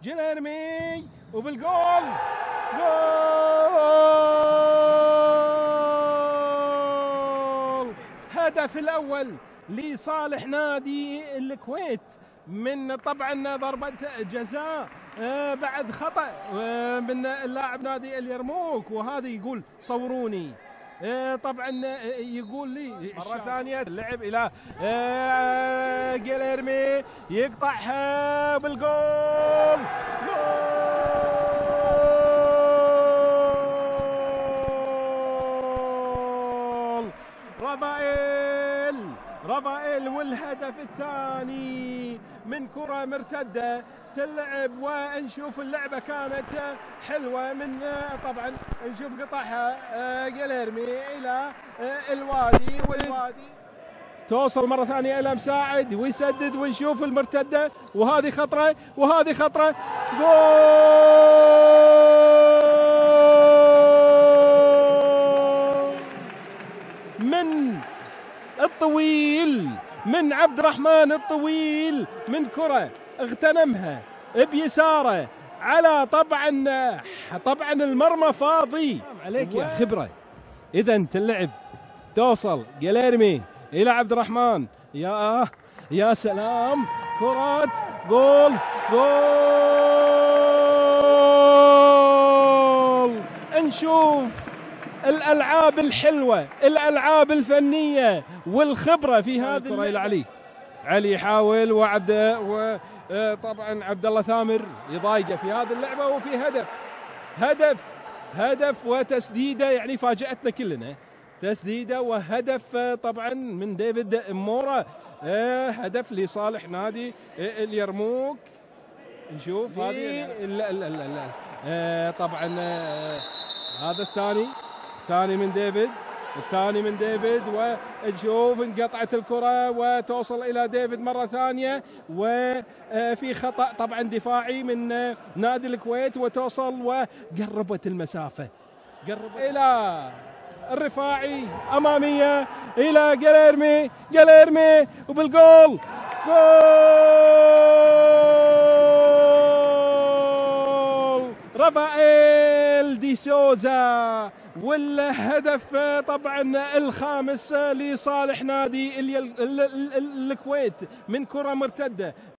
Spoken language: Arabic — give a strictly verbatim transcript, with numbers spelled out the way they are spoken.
جيليرمي وبالجول جول. هدف الأول لصالح نادي الكويت من طبعا ضربة جزاء بعد خطأ من اللاعب نادي اليرموك. وهذا يقول صوروني، طبعا يقول لي مرة ثانية اللعب إلى جيليرمي يقطعها بالجول جول. رافائيل رافائيل والهدف الثاني من كرة مرتدة تلعب، ونشوف اللعبة كانت حلوة من طبعا نشوف قطعها جيليرمي إلى الوادي، والوادي توصل مرة ثانية إلى مساعد ويسدد، ونشوف المرتدة وهذه خطرة وهذه خطرة جول من الطويل من عبد الرحمن الطويل، من كرة اغتنمها بيساره على طبعا طبعا المرمى فاضي عليك يا خبرة. إذا تلعب توصل جيليرمي إلى عبد الرحمن، يا يا سلام، كرة جول جول. نشوف الألعاب الحلوة، الألعاب الفنية والخبرة في هذا الكرة. علي علي يحاول وعبد وطبعا عبد الله ثامر يضايقه في هذه اللعبة، وفي هدف هدف هدف وتسديدة يعني فاجأتنا كلنا، تسديدة وهدف طبعا من ديفيد مورا، هدف لصالح نادي اليرموك. نشوف هذه طبعا هذا الثاني الثاني من ديفيد الثاني من ديفيد ونشوف انقطعت الكرة وتوصل إلى ديفيد مرة ثانية، وفي خطأ طبعا دفاعي من نادي الكويت، وتوصل وقربت المسافة قربت إلى الرفاعي أمامية إلى جيليرمي جيليرمي وبالجول جول رافائيل دي سوزا. والهدف طبعا الخامس لصالح نادي الكويت من كرة مرتدة